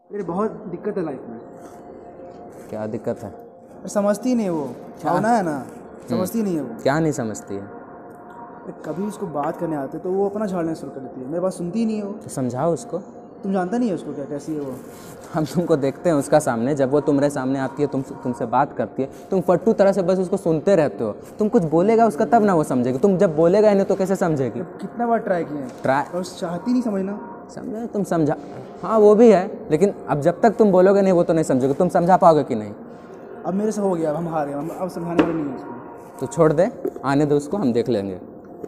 मेरी बहुत दिक्कत है लाइफ में। क्या दिक्कत है? समझती नहीं वो, भावना है ना, समझती नहीं है वो। क्या नहीं समझती है? कभी उसको बात करने आते तो वो अपना झाड़ने शुरू कर देती है, मेरी बात सुनती ही नहीं है वो। तो समझाओ उसको। तुम जानता नहीं है उसको क्या, कैसी है वो। हम तुमको देखते हैं उसका सामने, जब वो तुम्हारे सामने आती है, तुमसे बात करती है, तुम फट्टू तरह से बस उसको सुनते रहते हो। तुम कुछ बोलेगा उसका तब ना वो समझेगी, तुम जब बोलेगा ही नहीं तो कैसे समझेगी? कितना बार ट्राई किया है, ट्राई बस चाहती नहीं समझना। समझे? तुम समझा, हाँ वो भी है, लेकिन अब जब तक तुम बोलोगे नहीं वो तो नहीं समझोगे। तुम समझा पाओगे कि नहीं? अब मेरे से हो गया, अब हम हार गए, हम अब समझाने वाले नहीं है उसको। तो छोड़ दे, आने दो उसको, हम देख लेंगे।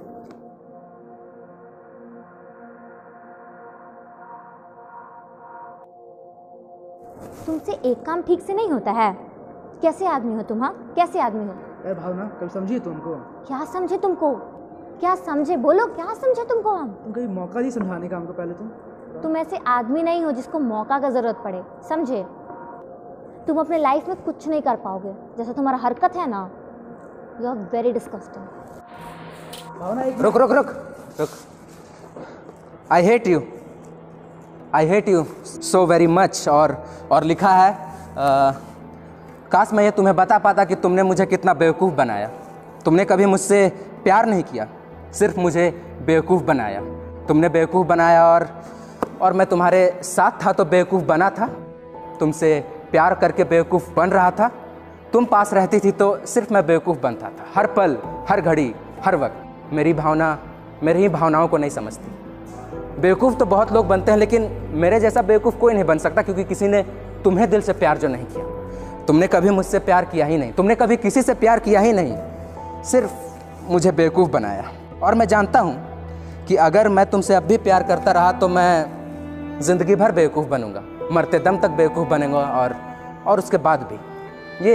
तुमसे एक काम ठीक से नहीं होता है। कैसे आदमी हो तुम? हाँ, कैसे आदमी हो? अरे भावना, कभी समझिए तुमको। क्या समझे तुमको? क्या समझे? बोलो, क्या समझे तुमको हम? तुम कभी मौका दी समझाने का हमको पहले? तुम ऐसे आदमी नहीं हो जिसको मौका का ज़रूरत पड़े, समझे? तुम अपने लाइफ में कुछ नहीं कर पाओगे, जैसा तुम्हारा हरकत है ना, you are very disgusting. Bhavna एक रुक रुक रुक रुक। I hate you so very much. और लिखा है काश मैं ये तुम्हें बता पाता कि तुमने मुझे कितना बेवकूफ़ बनाया। तुमने कभी मुझसे प्यार नहीं किया, सिर्फ मुझे बेवकूफ़ बनाया। तुमने बेवकूफ़ बनाया और मैं तुम्हारे साथ था तो बेवकूफ़ बना था, तुमसे प्यार करके बेवकूफ़ बन रहा था। तुम पास रहती थी तो सिर्फ मैं बेवकूफ़ बनता था। हर पल, हर घड़ी, हर वक्त मेरी ही भावनाओं को नहीं समझती। बेवकूफ़ तो बहुत लोग बनते हैं, लेकिन मेरे जैसा बेवकूफ़ कोई नहीं बन सकता, क्योंकि किसी ने तुम्हें दिल से प्यार जो नहीं किया। तुमने कभी मुझसे प्यार किया ही नहीं, तुमने कभी किसी से प्यार किया ही नहीं, सिर्फ मुझे बेवकूफ़ बनाया। और मैं जानता हूँ कि अगर मैं तुमसे अब भी प्यार करता रहा तो मैं ज़िंदगी भर बेवकूफ़ बनूंगा, मरते दम तक बेवकूफ़ बनूंगा। और उसके बाद भी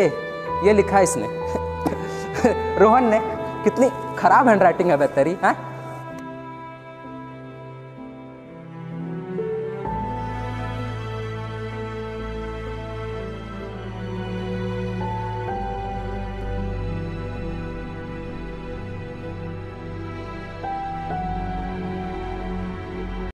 ये लिखा है इसने रोहन ने। कितनी खराब हैंडराइटिंग है तेरी, हाँ?